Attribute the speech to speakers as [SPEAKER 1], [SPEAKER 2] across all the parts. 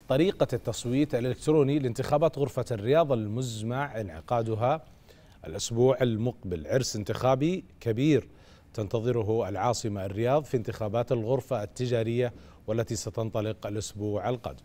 [SPEAKER 1] طريقة التصويت الإلكتروني لانتخابات غرفة الرياض المزمع انعقادها الأسبوع المقبل. عرس انتخابي كبير تنتظره العاصمة الرياض في انتخابات الغرفة التجارية والتي ستنطلق الأسبوع القادم.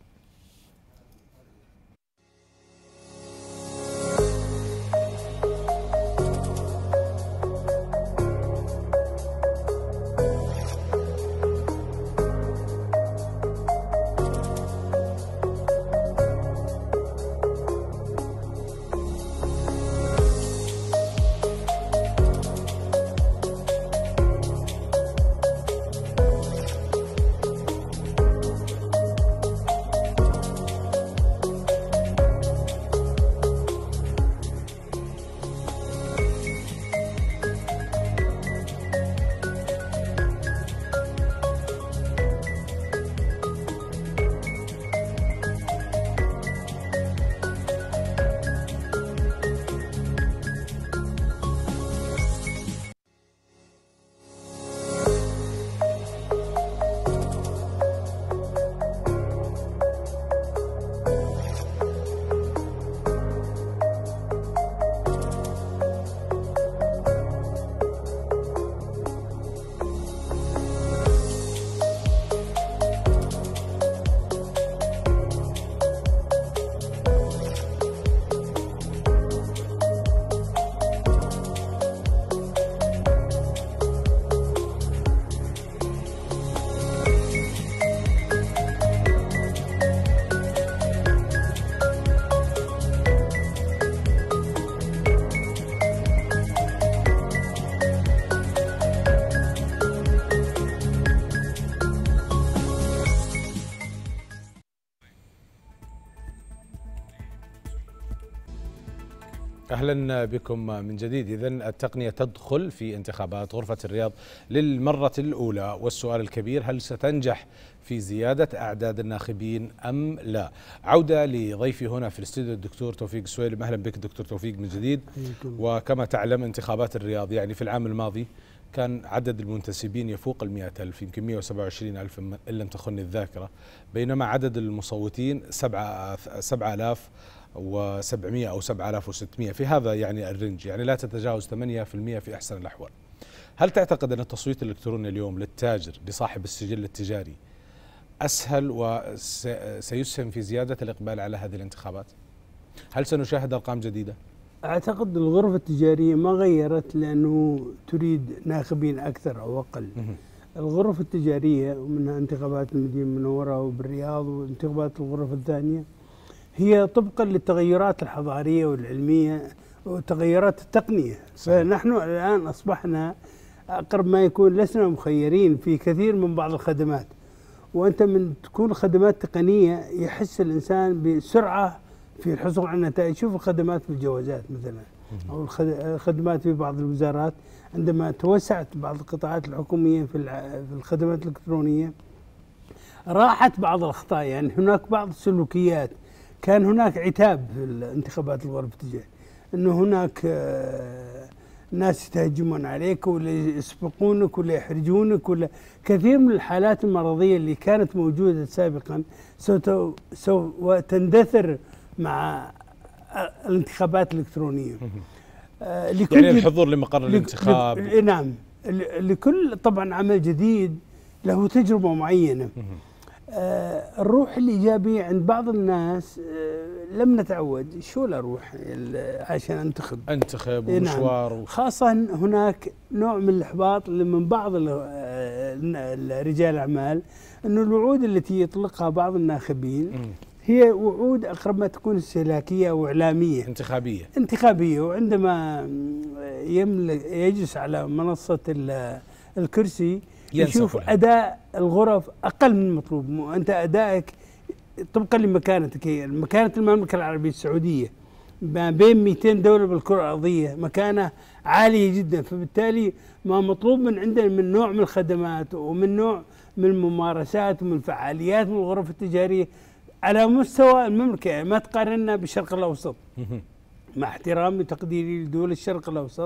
[SPEAKER 1] أهلا بكم من جديد. إذن التقنية تدخل في انتخابات غرفة الرياض للمرة الأولى، والسؤال الكبير: هل ستنجح في زيادة أعداد الناخبين أم لا؟ عودة لضيفي هنا في الاستوديو الدكتور توفيق السويلم. أهلا بك دكتور توفيق من جديد. وكما تعلم انتخابات الرياض يعني في العام الماضي كان عدد المنتسبين يفوق 100,000، يمكن 127,000 إن لم تخني الذاكرة، بينما عدد المصوتين 7,700 أو 7,600 في هذا يعني الرنج، يعني لا تتجاوز 8% في أحسن الأحوال. هل تعتقد أن التصويت الإلكتروني اليوم للتاجر لصاحب السجل التجاري أسهل وسيسهم في زيادة الإقبال على هذه الانتخابات؟ هل سنشاهد أرقام جديدة؟
[SPEAKER 2] أعتقد الغرفة التجارية ما غيرت لأنه تريد ناخبين أكثر أو أقل. الغرف التجارية ومنها انتخابات المدينة المنورة وبالرياض وانتخابات الغرف الثانية هي طبقا للتغيرات الحضارية والعلمية وتغيرات التقنية. فنحن الآن أصبحنا أقرب ما يكون لسنا مخيرين في كثير من بعض الخدمات، وأنت من تكون خدمات تقنية يحس الإنسان بسرعة في الحصول على النتائج. شوف الخدمات في الجوازات مثلا، أو الخدمات في بعض الوزارات، عندما توسعت بعض القطاعات الحكومية في الخدمات الإلكترونية راحت بعض الأخطاء. يعني هناك بعض السلوكيات، كان هناك عتاب في الانتخابات الغرف التجارية أنه هناك ناس يتهجمون عليك ولا يسبقونك ولا يحرجونك، ولا كثير من الحالات المرضية اللي كانت موجودة سابقا سوف تندثر مع الانتخابات الإلكترونية.
[SPEAKER 1] يعني الحضور لمقر الانتخاب.
[SPEAKER 2] نعم، لكل طبعا عمل جديد له تجربة معينة. الروح الإيجابية عند بعض الناس لم نتعود. شو الروح عشان انتخب
[SPEAKER 1] ومشوار.
[SPEAKER 2] نعم. خاصة هناك نوع من الإحباط من بعض رجال الأعمال، أنه الوعود التي يطلقها بعض الناخبين هي وعود أقرب ما تكون استهلاكية وإعلامية انتخابية، وعندما يجلس على منصة الكرسي يشوف أداء الغرف أقل من المطلوب. أنت أدائك طبقا لمكانتك، هي مكانة المملكة العربية السعودية ما بين 200 دولة بالكرة الأرضية، مكانة عالية جدا. فبالتالي ما مطلوب من عندنا من نوع من الخدمات ومن نوع من الممارسات ومن الفعاليات من الغرف التجارية على مستوى المملكة. يعني ما تقارننا بالشرق الأوسط، مع احترامي وتقديري لدول الشرق الأوسط،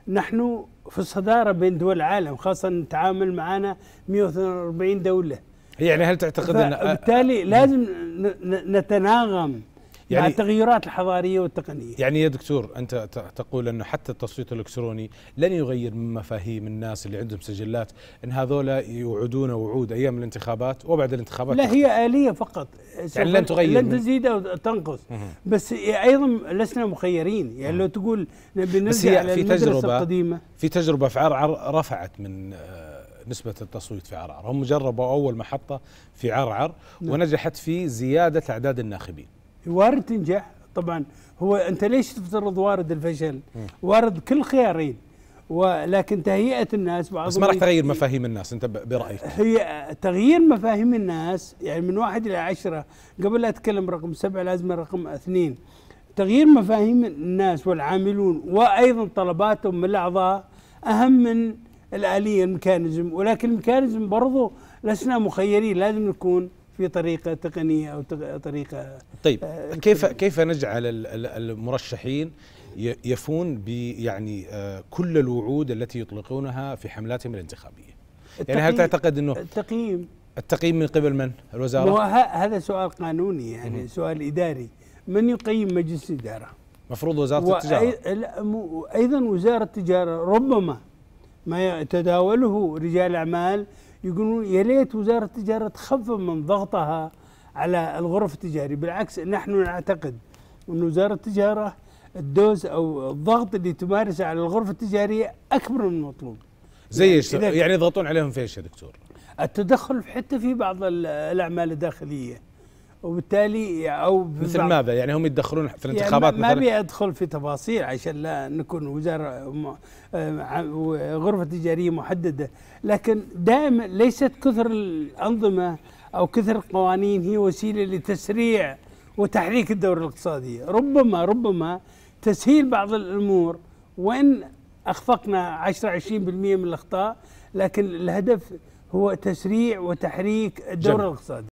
[SPEAKER 2] نحن في الصدارة بين دول العالم، خاصة نتعامل معنا 142 دولة.
[SPEAKER 1] يعني هل تعتقد أن
[SPEAKER 2] بالتالي لازم نتناغم مع
[SPEAKER 1] يعني
[SPEAKER 2] التغيرات الحضارية والتقنية.
[SPEAKER 1] يعني يا دكتور أنت تقول أنه حتى التصويت الإلكتروني لن يغير من مفاهيم الناس اللي عندهم سجلات، أن هذولا يوعدون وعود أيام الانتخابات وبعد الانتخابات
[SPEAKER 2] لا، هي آلية فقط،
[SPEAKER 1] يعني لن تغير،
[SPEAKER 2] لن تزيد أو تنقص. بس أيضا لسنا مخيرين، يعني لو تقول بنرجع على المدرسة القديمة.
[SPEAKER 1] في تجربة في عرعر رفعت من نسبة التصويت في عرعر، هم جربوا أول محطة في عرعر ونجحت في زيادة أعداد الناخبين.
[SPEAKER 2] وارد تنجح طبعا، هو أنت ليش تفترض وارد الفشل؟ وارد كل خيارين، ولكن تهيئة الناس بعضهم
[SPEAKER 1] بس ما راح تغير مفاهيم الناس أنت برأيك؟
[SPEAKER 2] هي تغيير مفاهيم الناس يعني من 1 إلى 10، قبل لا أتكلم رقم 7 لازم رقم 2. تغيير مفاهيم الناس والعاملون وأيضا طلباتهم من الأعضاء أهم من الآلية الميكانيزم، ولكن الميكانيزم برضو لسنا مخيرين، لازم نكون في طريقة تقنية أو طريقة.
[SPEAKER 1] طيب كيف نجعل المرشحين يفون يعني كل الوعود التي يطلقونها في حملاتهم الانتخابية؟ يعني هل تعتقد أنه التقييم من قبل من؟ الوزارة؟
[SPEAKER 2] هذا سؤال قانوني، يعني سؤال إداري. من يقيم مجلس الإدارة؟
[SPEAKER 1] مفروض وزارة التجارة.
[SPEAKER 2] أيضا وزارة التجارة ربما ما يتداوله رجال أعمال يقولون يا ليت وزارة التجارة تخفف من ضغطها على الغرف التجارية. بالعكس، نحن نعتقد أن وزارة التجارة الدوز أو الضغط اللي تمارسه على الغرفة التجارية أكبر من المطلوب.
[SPEAKER 1] زي يعني يضغطون عليهم في ايش يا دكتور؟
[SPEAKER 2] التدخل حتى في بعض الأعمال الداخلية، وبالتالي أو
[SPEAKER 1] مثل ماذا؟ يعني هم يتدخلون في الانتخابات؟
[SPEAKER 2] يعني ما أبي أدخل في تفاصيل عشان لا نكون وزارة غرفة تجارية محددة، لكن دائما ليست كثر الأنظمة أو كثر القوانين هي وسيلة لتسريع وتحريك الدورة الاقتصادية. ربما تسهيل بعض الأمور، وإن أخفقنا 10-20% من الأخطاء، لكن الهدف هو تسريع وتحريك الدورة الاقتصادية.